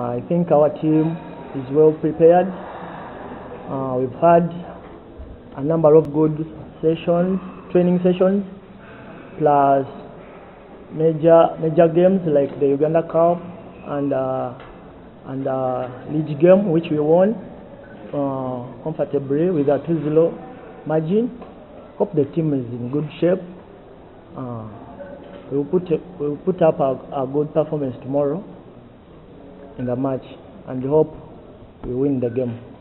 I think our team is well prepared. We've had a number of good sessions, training sessions, plus major games like the Uganda Cup and league game, which we won comfortably with a 2-0 margin. Hope the team is in good shape. We will put up a good performance tomorrow in the match, and hope we win the game.